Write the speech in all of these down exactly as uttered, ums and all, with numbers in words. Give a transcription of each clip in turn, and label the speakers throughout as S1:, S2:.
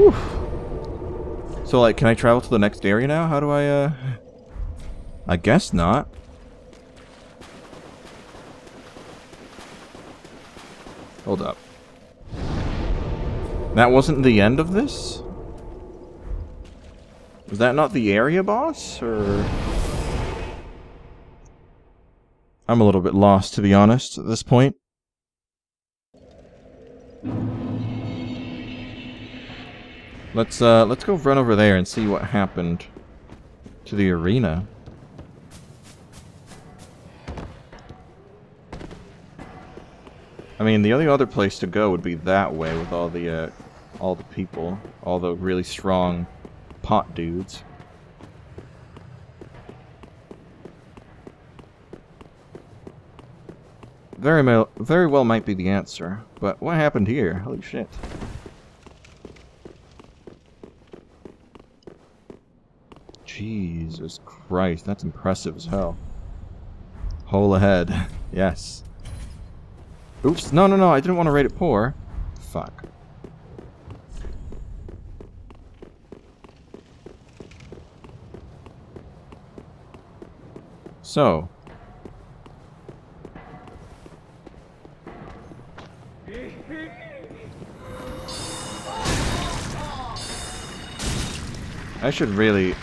S1: Whew. So, like, can I travel to the next area now? How do I, uh... I guess not. Hold up. That wasn't the end of this? Was that not the area boss, or...? I'm a little bit lost, to be honest, at this point. Let's, uh, let's go run over there and see what happened to the arena. I mean, the only other place to go would be that way with all the, uh, all the people. All the really strong pot dudes. Very, well, very well might be the answer, but what happened here? Holy shit. Jesus Christ, that's impressive as hell. Hole ahead. Yes. Oops, no, no, no, I didn't want to rate it poor. Fuck. So. I should really...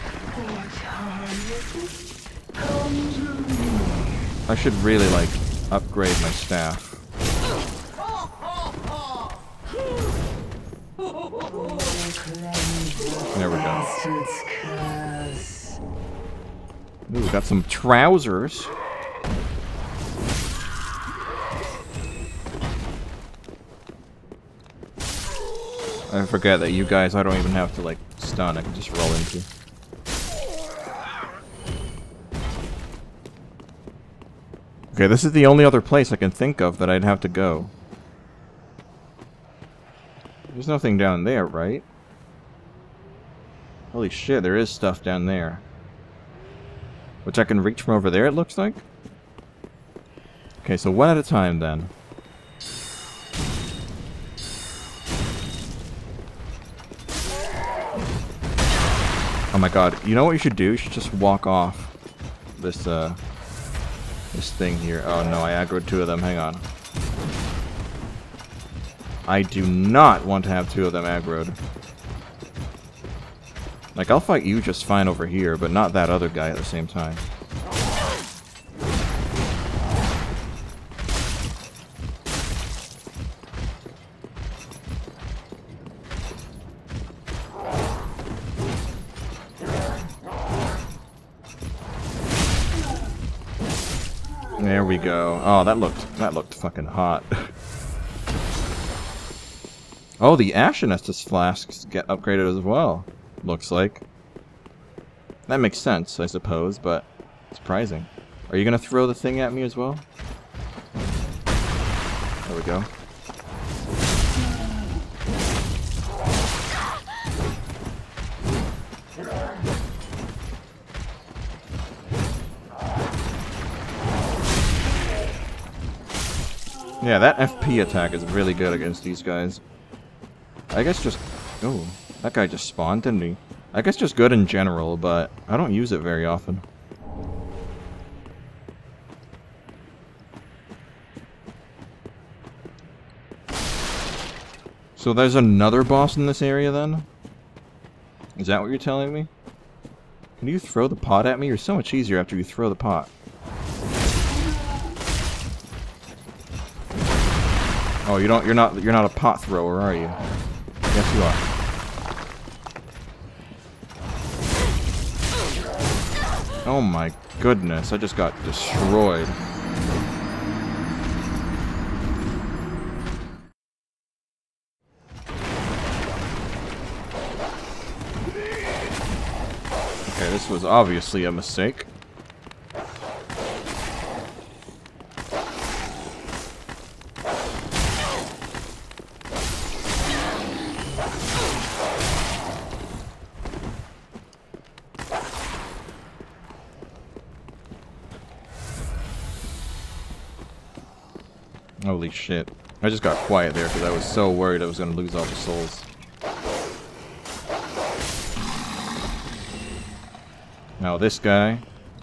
S1: I should really, like, upgrade my staff. There we go. Ooh, we got some trousers. I forget that you guys, I don't even have to, like, stun. I can just roll into. Okay, this is the only other place I can think of that I'd have to go. There's nothing down there, right? Holy shit, there is stuff down there. Which I can reach from over there, it looks like? Okay, so one at a time, then. Oh my god, you know what you should do? You should just walk off this, uh... this thing here. Oh no, I aggroed two of them, hang on. I do not want to have two of them aggroed. Like, I'll fight you just fine over here, but not that other guy at the same time. There we go. Oh, that looked that looked fucking hot. Oh, the Ashen Estus flasks get upgraded as well. Looks like. That makes sense, I suppose, but surprising. Are you gonna throw the thing at me as well? There we go. Yeah, that F P attack is really good against these guys. I guess just... Oh, that guy just spawned, didn't he? I guess just good in general, but I don't use it very often. So there's another boss in this area then? Is that what you're telling me? Can you throw the pot at me? You're so much easier after you throw the pot. Oh, you don't. You're not. You're not a pot thrower, are you? Yes, you are. Oh my goodness! I just got destroyed. Okay, this was obviously a mistake. Holy shit. I just got quiet there because I was so worried I was going to lose all the souls. Now this guy.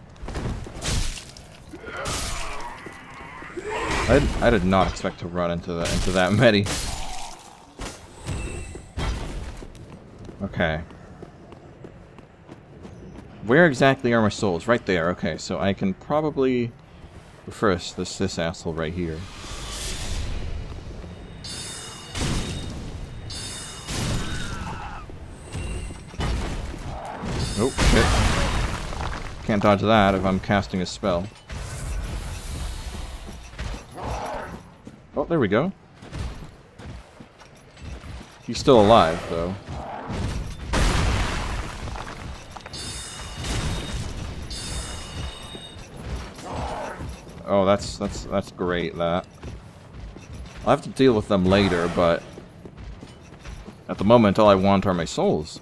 S1: I, I did not expect to run into that into that many. Okay. Where exactly are my souls? Right there. Okay, so I can probably first this this asshole right here. Oh shit! Can't dodge that if I'm casting a spell. Oh, there we go. He's still alive, though. Oh, that's that's that's great. That I'll have to deal with them later, but at the moment, all I want are my souls.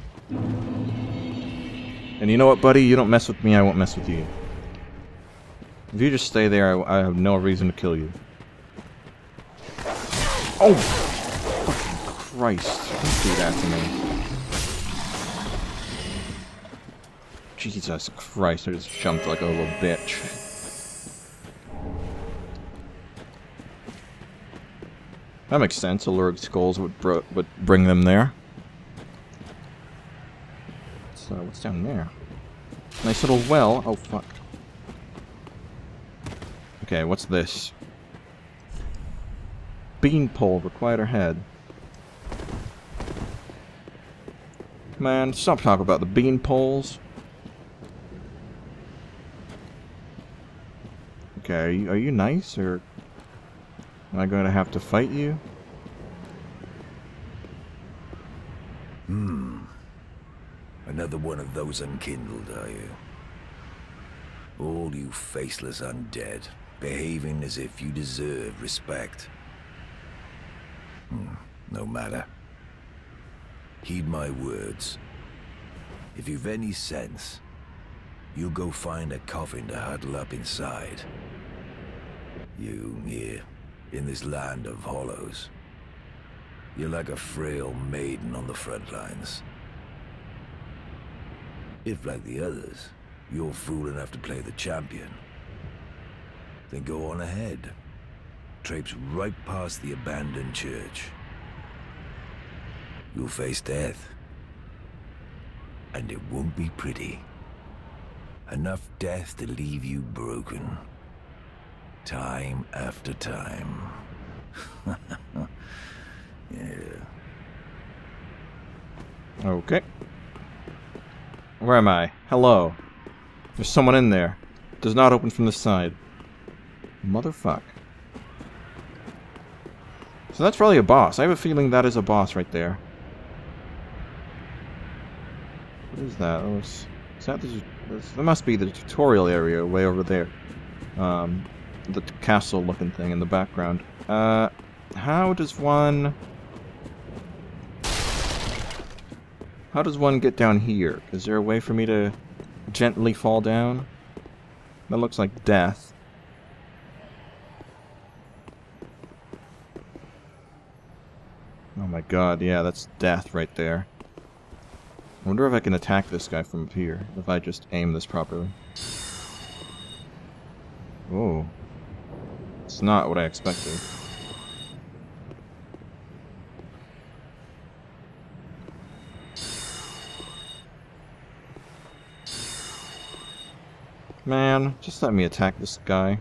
S1: And you know what, buddy? You don't mess with me, I won't mess with you. If you just stay there, I, I have no reason to kill you. Oh! Fucking Christ. Don't do that to me. Jesus Christ, I just jumped like a little bitch. That makes sense. Alluring skulls would, bro would bring them there. So, what's down there? Nice little well. Oh, fuck. Okay, what's this? Beanpole, required head. Man, stop talking about the beanpoles. Okay, are you, are you nice, or am I going to have to fight you?
S2: Hmm. Another one of those unkindled, are you? All you faceless undead, behaving as if you deserve respect. Hmm, no matter. Heed my words. If you've any sense, you'll go find a coffin to huddle up inside. You, here, in this land of hollows. You're like a frail maiden on the front lines. If, like the others, you're fool enough to play the champion, then go on ahead. Traipse right past the abandoned church. You'll face death. And it won't be pretty. Enough death to leave you broken. Time after time. Yeah.
S1: Okay. Where am I? Hello. There's someone in there. Does not open from the side. Motherfuck. So that's probably a boss. I have a feeling that is a boss right there. What is that? Oh, is, is that the, that must be the tutorial area way over there. Um, the castle-looking thing in the background. Uh, how does one... How does one get down here? Is there a way for me to gently fall down? That looks like death. Oh my god, yeah, that's death right there. I wonder if I can attack this guy from up here, if I just aim this properly. Oh. It's not what I expected. Man, just let me attack this guy.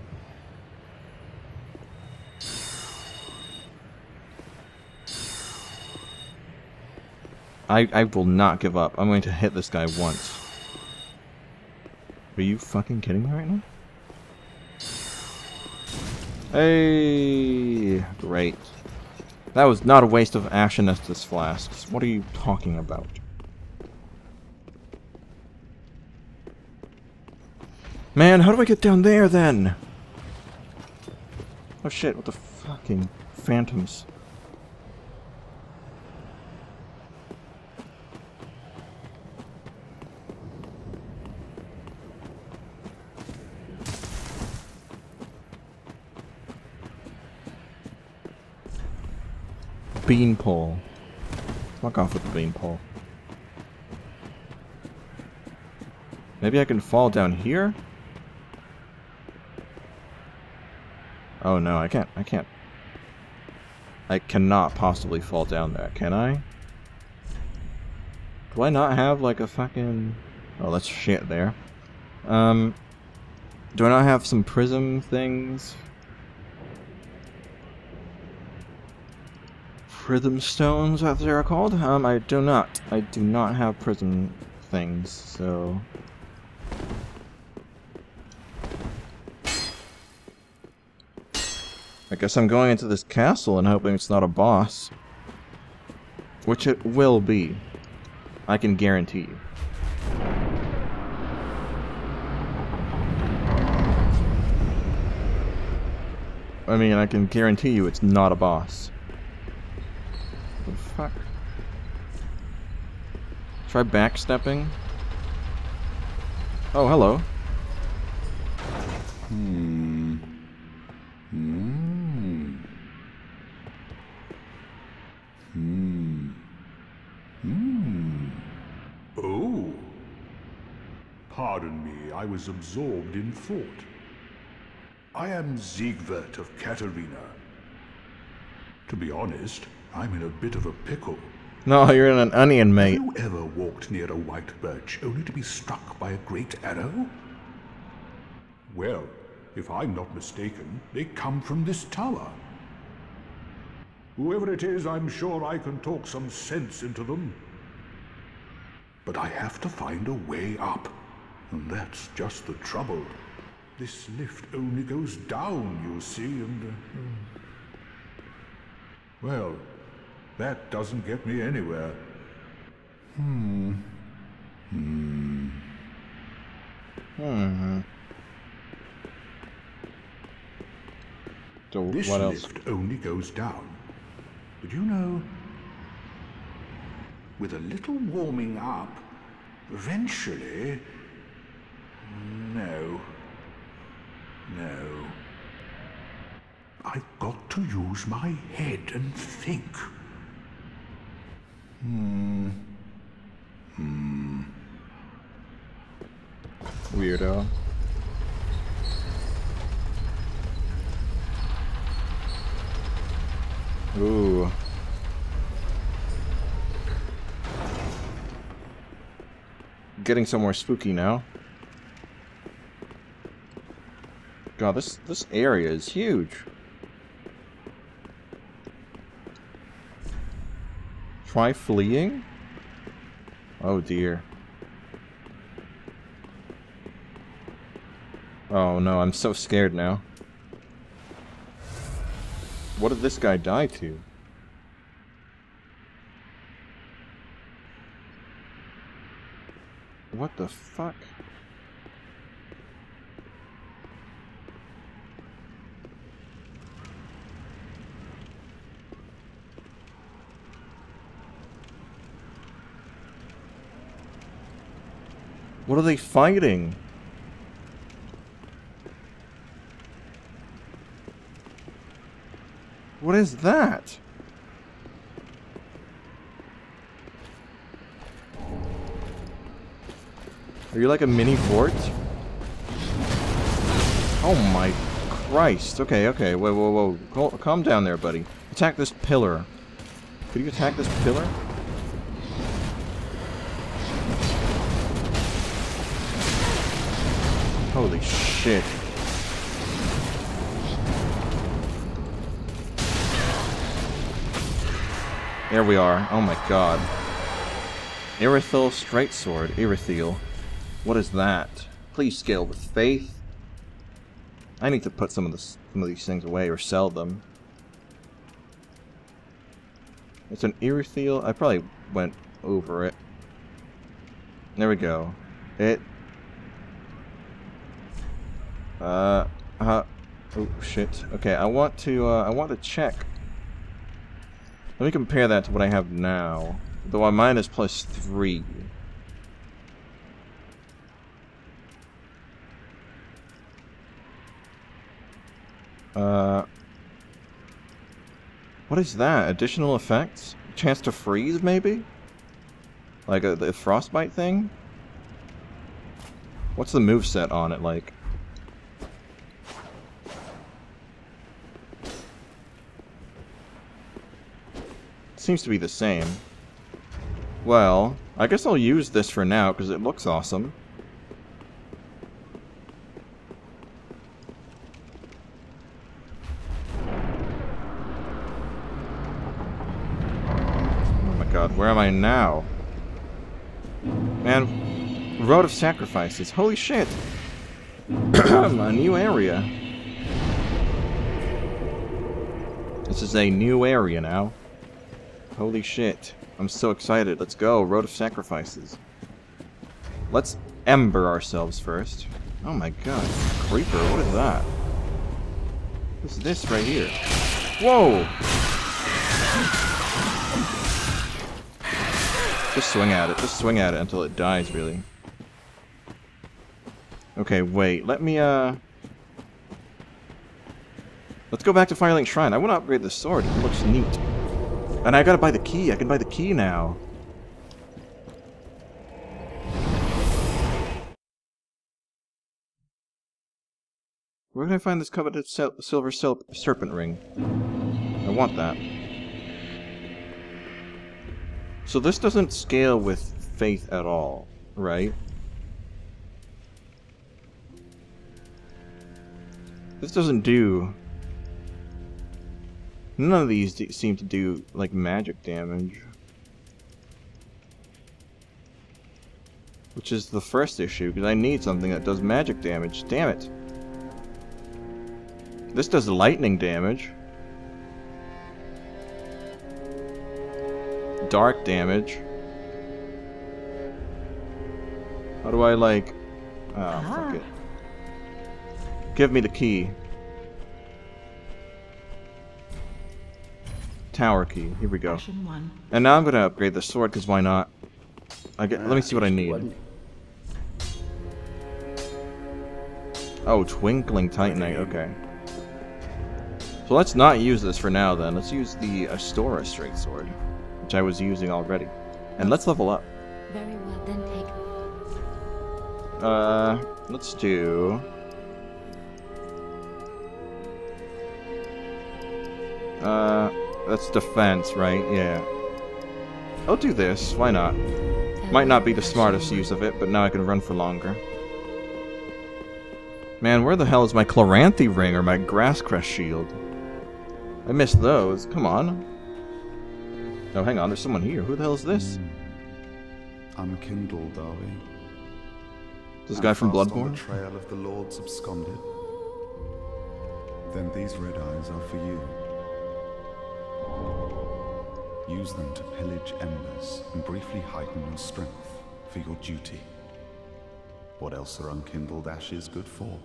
S1: I, I will not give up. I'm going to hit this guy once. Are you fucking kidding me right now? Hey! Great. That was not a waste of Ashenestus flasks. What are you talking about? Man, how do I get down there then? Oh shit, what the fucking phantoms. Beanpole. Fuck off with the beanpole. Maybe I can fall down here? Oh no, I can't. I can't. I cannot possibly fall down there, can I? Do I not have like a fucking... Oh, that's shit there. Um, do I not have some prism things? Prism stones, as they're called? Um, I do not. I do not have prism things, so... I guess I'm going into this castle and hoping it's not a boss. Which it will be. I can guarantee you. I mean, I can guarantee you it's not a boss. What the fuck? Try backstepping? Oh, hello.
S3: Hmm. Hmm. Hmm. Hmm. Oh. Pardon me, I was absorbed in thought. I am Siegwart of Katarina. To be honest, I'm in a bit of a pickle.
S1: No, you're in an onion, mate.
S3: Have you ever walked near a white birch only to be struck by a great arrow? Well, if I'm not mistaken, they come from this tower. Whoever it is, I'm sure I can talk some sense into them. But I have to find a way up, and that's just the trouble. This lift only goes down, you see, and... Uh, well, that doesn't get me anywhere. Hmm. Hmm.
S1: Hmm. So
S3: This
S1: what else?
S3: lift only goes down. But you know, with a little warming up, eventually... No. No. I've got to use my head and think. Hmm. Hmm.
S1: Weirdo. Ooh. Getting somewhere spooky now. God, this this area is huge. Try fleeing? Oh dear. Oh no, I'm so scared now. What did this guy die to? What the fuck? What are they fighting? What is that? Are you like a mini fort? Oh my Christ. Okay, okay. Whoa, whoa, whoa. Cal- calm down there, buddy. Attack this pillar. Could you attack this pillar? Holy shit. There we are. Oh my god. Irithyl Straight Sword. Irithyl. What is that? Please scale with faith. I need to put some of this, some of these things away or sell them. It's an Irithyl. I probably went over it. There we go. It... Uh... Uh... Oh, shit. Okay, I want to, uh, I want to check. Let me compare that to what I have now. Though mine is plus three. Uh... What is that? Additional effects? Chance to freeze, maybe? Like a, the frostbite thing? What's the moveset on it like? Seems to be the same. Well, I guess I'll use this for now because it looks awesome. Oh my god, where am I now? Man, Road of Sacrifices. Holy shit! A new area. This is a new area now. Holy shit. I'm so excited. Let's go. Road of Sacrifices. Let's ember ourselves first. Oh my god. Creeper, what is that? What's this right here? Whoa! Just swing at it. Just swing at it until it dies, really. Okay, wait. Let me, uh... let's go back to Firelink Shrine. I want to upgrade the sword. It looks neat. And I gotta buy the key. I can buy the key now. Where can I find this coveted sil silver sil serpent ring? I want that. So this doesn't scale with faith at all, right? This doesn't do... None of these do seem to do, like, magic damage. Which is the first issue, because I need something that does magic damage. Damn it! This does lightning damage. Dark damage. How do I, like... Oh,
S4: Ah.
S1: fuck it. Give me the key. Tower key. Here we go.
S4: Version one.
S1: And now I'm gonna upgrade the sword, because why not? I get. Let me see what I need. Oh, Twinkling Titanite. Okay. So let's not use this for now, then. Let's use the Astora Straight Sword, which I was using already. And let's level up.
S4: Very well, then take.
S1: Uh, let's do... Uh, that's defense, right? Yeah. I'll do this. Why not? Might not be the smartest use of it, but now I can run for longer. Man, where the hell is my Chloranthy ring or my Grasscrest shield? I missed those. Come on. Oh, hang on. There's someone here. Who the hell is this?
S5: Mm. Unkindled, are we?
S1: This guy from
S5: And fast on
S1: Bloodborne?
S5: the trail of the Lords absconded. Then these red eyes are for you. Use them to pillage embers and briefly heighten your strength for your duty. What else are unkindled ashes good for?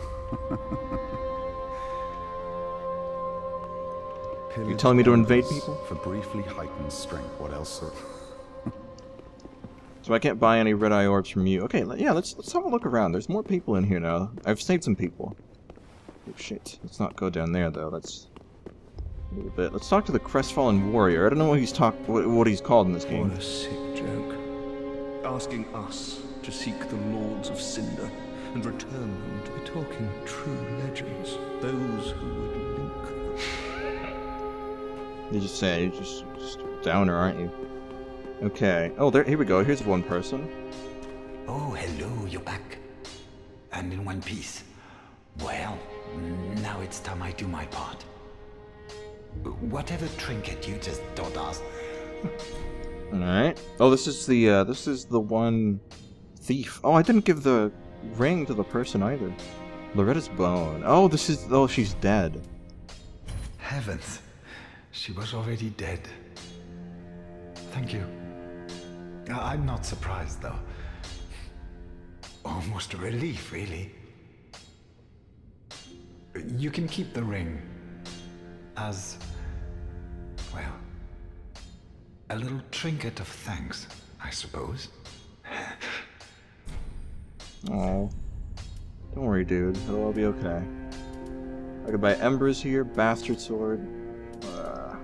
S1: You telling me to invade people?
S5: For briefly heightened strength. What else are...
S1: So I can't buy any red eye orbs from you. Okay, yeah, let's let's have a look around. There's more people in here now. I've saved some people. Oh shit. Let's not go down there though. Let's a little bit. Let's talk to the Crestfallen Warrior. I don't know what he's talk what, what he's called in this game.
S6: What a sick joke. Asking us to seek the Lords of Cinder and return them to be talking true legends. Those who would link them.
S1: You just say, you're just, just a downer, aren't you? Okay. Oh, there. Here we go. Here's one person.
S7: Oh, hello, you're back. And in one piece. Well, now it's time I do my part. Whatever trinket you just taught us.
S1: Alright. Oh, this is the, uh, this is the one thief. Oh, I didn't give the ring to the person either. Loretta's bone. Oh, this is, oh, she's dead.
S7: Heavens, she was already dead. Thank you. I- I'm not surprised, though. Almost a relief, really. You can keep the ring as, well, a little trinket of thanks, I suppose.
S1: Oh. Don't worry, dude. It'll all be okay. I could buy embers here, bastard sword. Uh,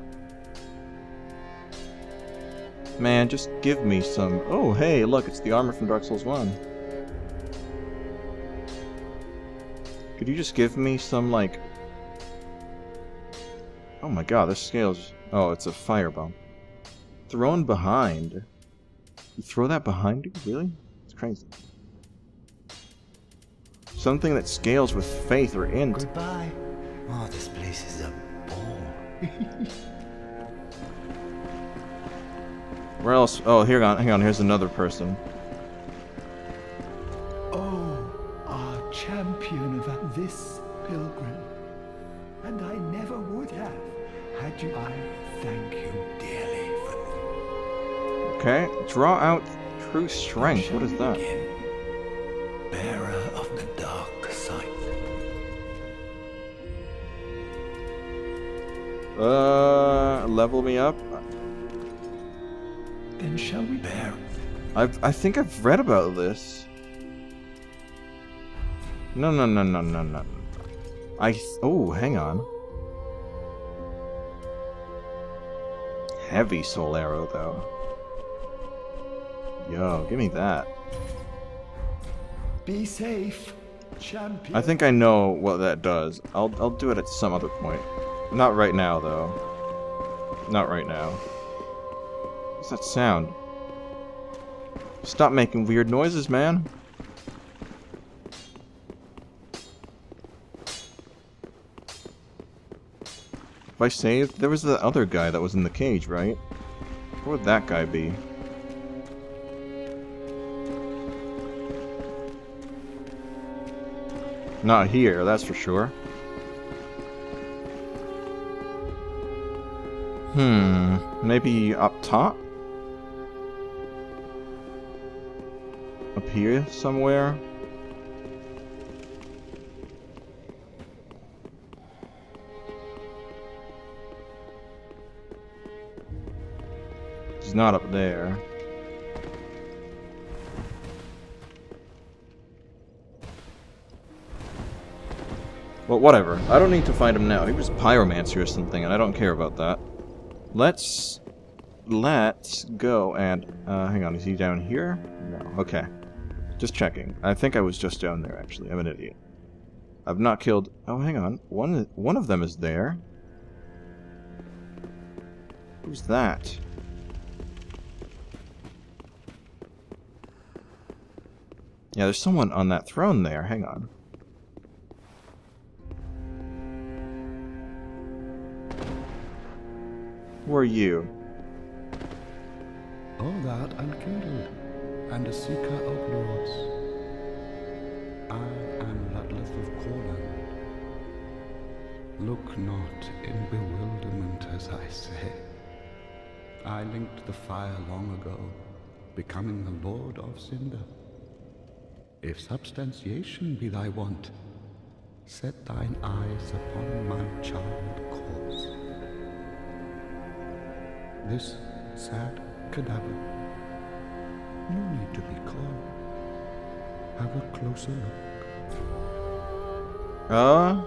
S1: man, just give me some... Oh, hey, look, it's the armor from Dark Souls one. Could you just give me some, like... Oh my god, this scale's... Oh, it's a firebomb. Thrown behind. You throw that behind you? Really? It's crazy. Something that scales with faith or int.
S7: Goodbye. Oh, this place is a bore.
S1: Where else? Oh, here on, hang on, here's another person.
S8: Oh, our champion of this pilgrim. And I never would have, had you. I thank you dearly for...
S1: Okay, draw out true strength. What is that?
S7: Bearer of the dark side.
S1: Uh, level me up.
S8: Then shall we bear?
S1: I've, I think I've read about this. No, no, no, no, no, no. I, oh, hang on. Heavy soul arrow, though. Yo, give me that.
S8: Be safe, champion.
S1: I think I know what that does. I'll, I'll do it at some other point. Not right now, though. Not right now. What's that sound? Stop making weird noises, man. If I saved, there was the other guy that was in the cage, right? Where would that guy be? Not here, that's for sure. Hmm, maybe up top? Up here somewhere? He's not up there. Well, whatever. I don't need to find him now. He was a pyromancer or something, and I don't care about that. Let's... Let's go and... Uh, hang on, is he down here? No. Okay. Just checking. I think I was just down there, actually. I'm an idiot. I've not killed... Oh, hang on. One, one of them is there. Who's that? Yeah, there's someone on that throne there. Hang on. Who are you?
S5: All that unkindled, and a seeker of lords. I am Ludleth of Corland. Look not in bewilderment as I say. I linked the fire long ago, becoming the Lord of Cinder. If substantiation be thy want, set thine eyes upon my charmed course. This sad cadaver, no need to be calm. Have a closer look.
S1: Uh...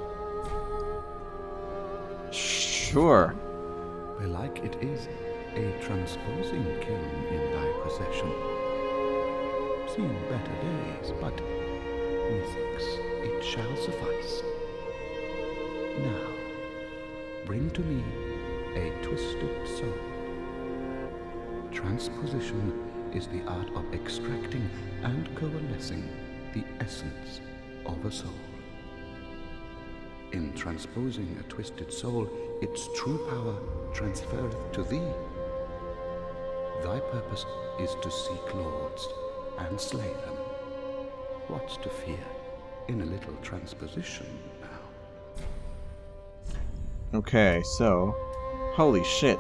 S1: Sure.
S5: Belike it is a transposing kiln in thy possession. Seen better days, but methinks it shall suffice. Now, bring to me a twisted soul. Transposition is the art of extracting and coalescing the essence of a soul. In transposing a twisted soul, its true power transferreth to thee. Thy purpose is to seek lords and slay them. What's to fear in a little transposition now?
S1: Okay, so... Holy shit.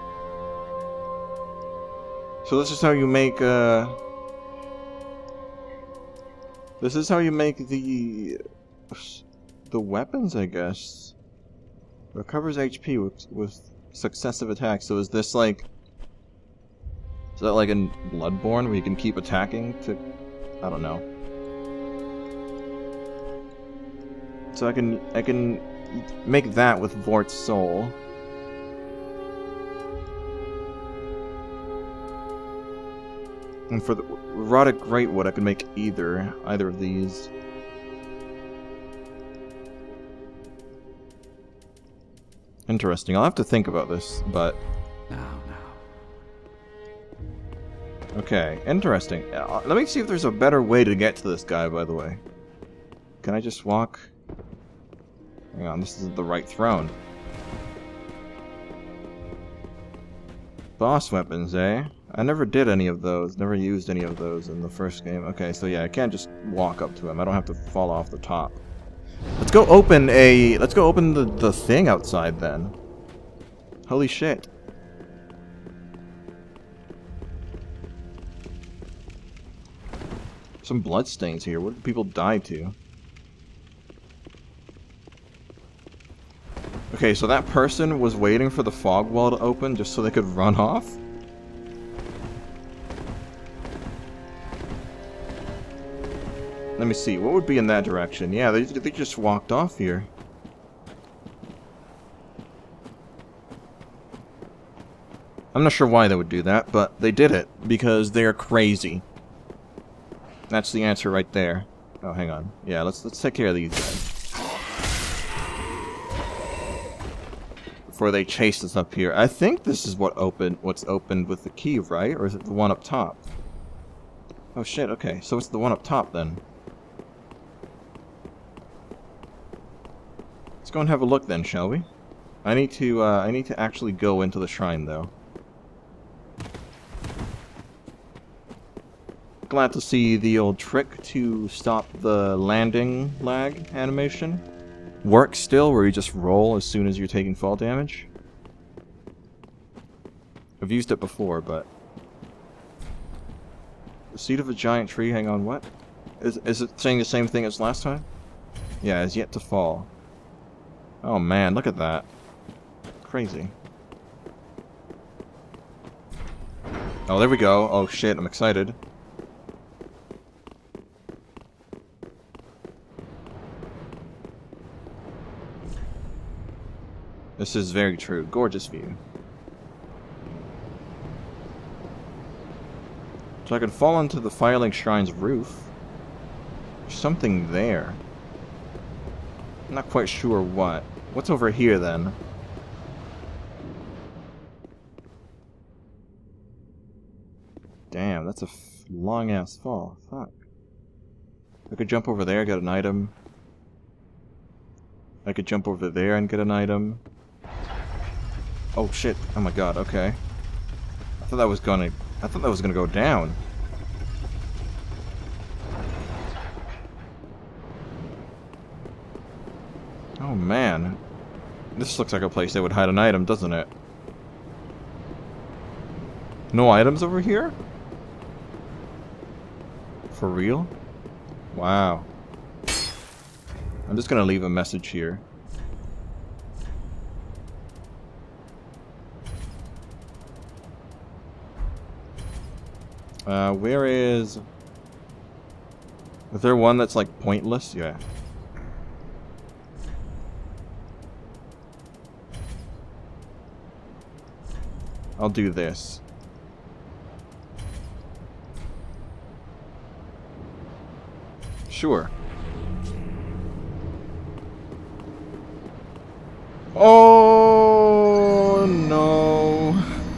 S1: So this is how you make, uh... This is how you make the... The weapons, I guess. Recovers H P with, with successive attacks. So is this like... Is that like in Bloodborne where you can keep attacking to... I don't know. So I can... I can make that with Vort's Soul. And for the Rotted Greatwood, I can make either. Either of these. Interesting. I'll have to think about this, but...
S5: Now, now.
S1: Okay, interesting. Uh, let me see if there's a better way to get to this guy, by the way. Can I just walk? Hang on, this isn't the right throne. Boss weapons, eh? I never did any of those, never used any of those in the first game. Okay, so yeah, I can't just walk up to him. I don't have to fall off the top. Let's go open a... Let's go open the, the thing outside, then. Holy shit. Some bloodstains here. What did people die to? Okay, so that person was waiting for the fog wall to open just so they could run off? Let me see, what would be in that direction? Yeah, they, they just walked off here. I'm not sure why they would do that, but they did it, because they're crazy. That's the answer right there. Oh, hang on. Yeah, let's let's take care of these guys. Before they chase us up here. I think this is what opened what's opened with the key, right? Or is it the one up top? Oh shit, okay. So it's the one up top then. Let's go and have a look then, shall we? I need to uh, I need to actually go into the shrine though. Glad to see the old trick to stop the landing lag animation works still, where you just roll as soon as you're taking fall damage. I've used it before, but... The seed of a giant tree, hang on, what? Is, is it saying the same thing as last time? Yeah, is yet to fall. Oh man, look at that. Crazy. Oh, there we go. Oh shit, I'm excited. This is very true. Gorgeous view. So I can fall onto the Firelink Shrine's roof. There's something there. I'm not quite sure what. What's over here then? Damn, that's a f long ass fall. Fuck. I could jump over there, get an item. I could jump over there and get an item. Oh shit! Oh my god! Okay. I thought that was gonna. I thought that was gonna go down. Oh man, this looks like a place they would hide an item, doesn't it? No items over here? For real? Wow. I'm just gonna leave a message here. Uh, where is... Is there one that's, like, pointless? Yeah. I'll do this. Sure. Oh, no.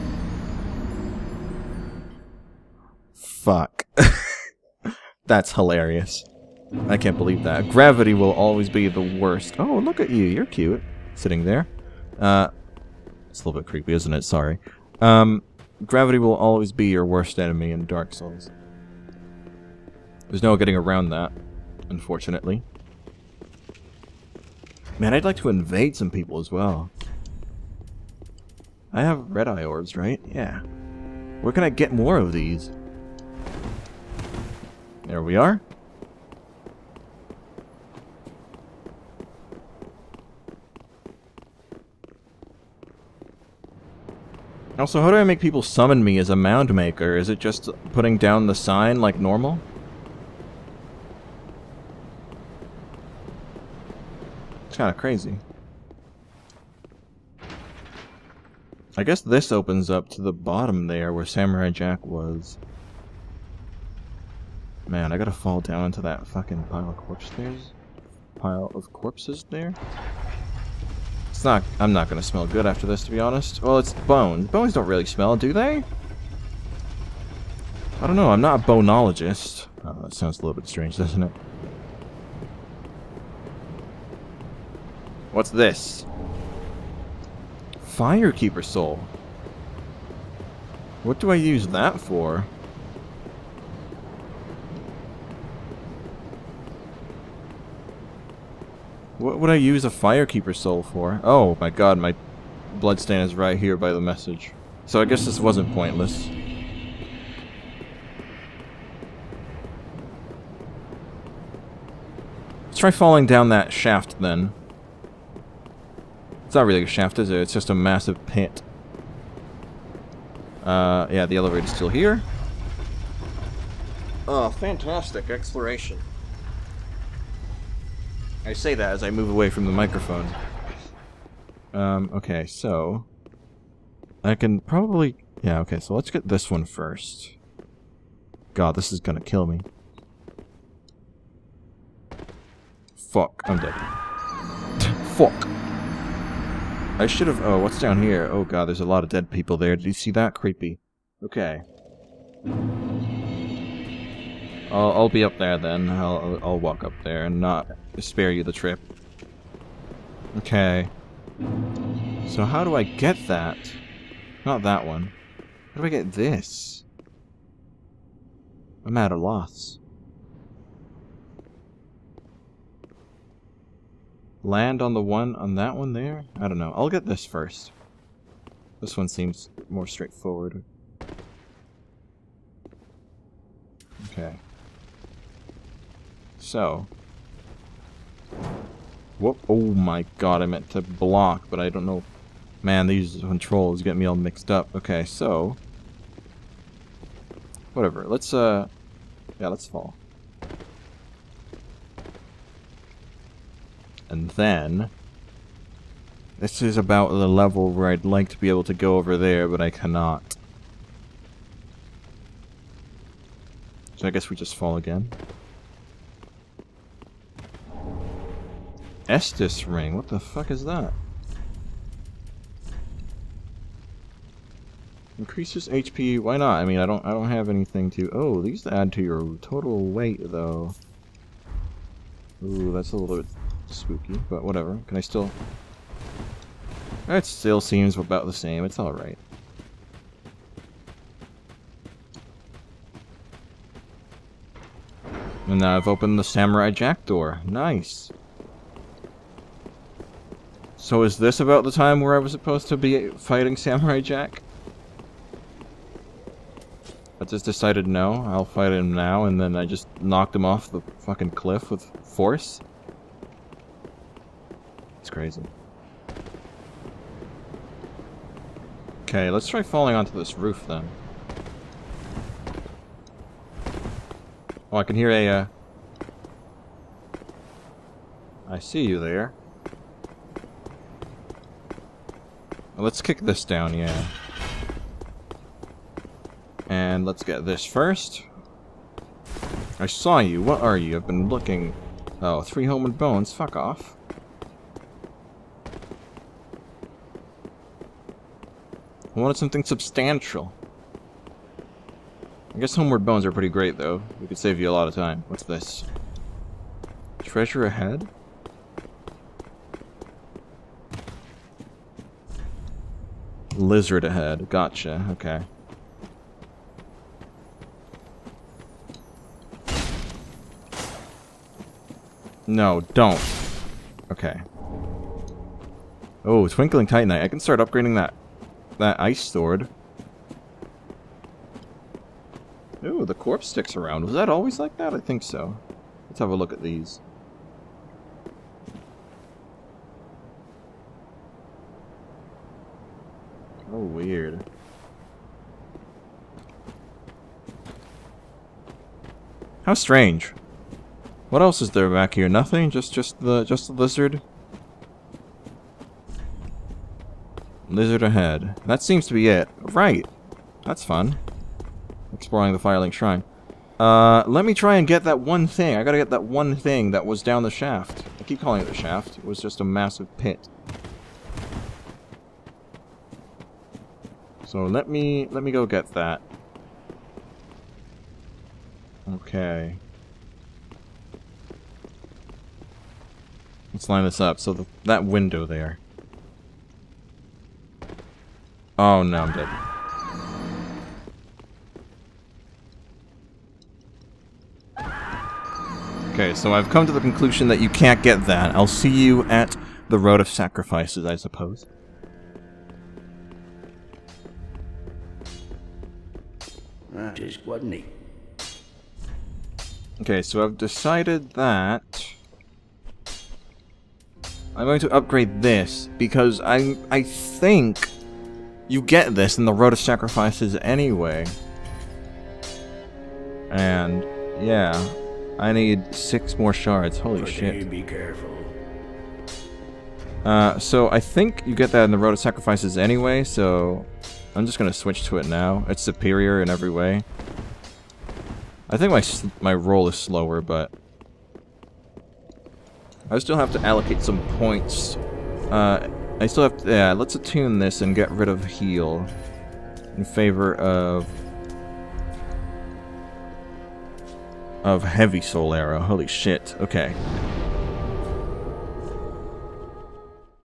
S1: Fuck. That's hilarious. I can't believe that. Gravity will always be the worst. Oh, look at you. You're cute. Sitting there. Uh, it's a little bit creepy, isn't it? Sorry. Um, gravity will always be your worst enemy in Dark Souls. There's no getting around that, unfortunately. Man, I'd like to invade some people as well. I have red eye orbs, right? Yeah. Where can I get more of these? There we are. Also, how do I make people summon me as a mound maker? Is it just putting down the sign like normal? It's kind of crazy. I guess this opens up to the bottom there where Samurai Jack was. Man, I gotta fall down into that fucking pile of corpses there. Pile of corpses there. It's not... I'm not gonna smell good after this, to be honest. Well, it's bones. Bones don't really smell, do they? I don't know, I'm not a bonologist. Oh, that sounds a little bit strange, doesn't it? What's this? Firekeeper soul. What do I use that for? What would I use a Firekeeper soul for? Oh my god, my bloodstain is right here by the message. So I guess this wasn't pointless. Let's try falling down that shaft then. It's not really a shaft, is it? It's just a massive pit. Uh, yeah, the elevator's still here. Oh, fantastic exploration. I say that as I move away from the microphone. Um, okay, so... I can probably... Yeah, okay, so let's get this one first. God, this is gonna kill me. Fuck, I'm dead. Fuck. I should have... Oh, what's down here? Oh god, there's a lot of dead people there. Did you see that? Creepy. Okay. I'll, I'll be up there then. I'll, I'll walk up there and not spare you the trip. Okay. So how do I get that? Not that one. How do I get this? I'm at a loss. Land on the one on that one there? I don't know. I'll get this first. This one seems more straightforward. Okay. So. Whoop. Oh my god, I meant to block, but I don't know. Man, these controls get me all mixed up. Okay, so. Whatever. Let's, uh. Yeah, let's fall. And then. This is about the level where I'd like to be able to go over there, but I cannot. So I guess we just fall again. Estus ring, what the fuck is that? Increases H P, why not? I mean, I don't I don't have anything to... Oh, these add to your total weight, though. Ooh, that's a little bit spooky, but whatever. Can I still... It still seems about the same, it's alright. And now I've opened the Samurai Jack door. Nice. So is this about the time where I was supposed to be fighting Samurai Jack? I just decided no, I'll fight him now, and then I just knocked him off the fucking cliff with force? It's crazy. Okay, let's try falling onto this roof then. Oh, I can hear a, uh... I see you there. Let's kick this down, yeah. And let's get this first. I saw you. What are you? I've been looking... Oh, three homing bones. Fuck off. I wanted something substantial. I guess homeward bones are pretty great, though. We could save you a lot of time. What's this? Treasure ahead? Lizard ahead. Gotcha. Okay. No, don't. Okay. Oh, Twinkling Titanite. I can start upgrading that that ice sword. Ooh, the corpse sticks around. Was that always like that? I think so. Let's have a look at these. Oh, weird. How strange. What else is there back here? Nothing? Just just the just the lizard? Lizard ahead. That seems to be it. Right. That's fun. Exploring the Firelink Shrine. Uh, let me try and get that one thing. I gotta get that one thing that was down the shaft. I keep calling it the shaft. It was just a massive pit. So let me let me go get that. Okay. Let's line this up. So the, that window there. Oh no, I'm dead. Okay, so I've come to the conclusion that you can't get that. I'll see you at the Road of Sacrifices, I suppose.
S9: That is, wasn't he?
S1: Okay, so I've decided that I'm going to upgrade this because I I think you get this in the Road of Sacrifices anyway. And yeah, I need six more shards. Holy shit!
S9: Be careful.
S1: Uh, so I think you get that in the Road of Sacrifices anyway. So I'm just gonna switch to it now. It's superior in every way. I think my my roll is slower, but I still have to allocate some points. Uh, I still have to, yeah, let's attune this and get rid of heal in favor of of heavy soul arrow. Holy shit. Okay.